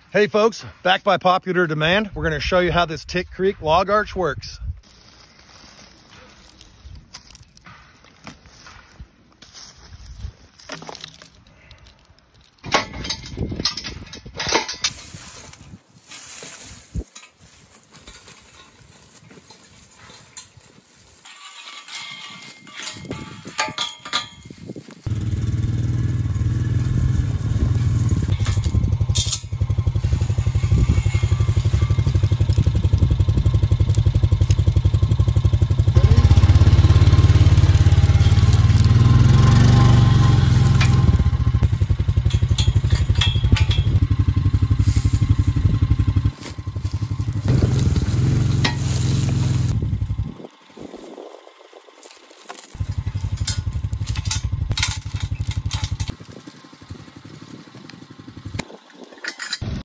Hey folks, back by popular demand, we're going to show you how this Tick Creek log arch works.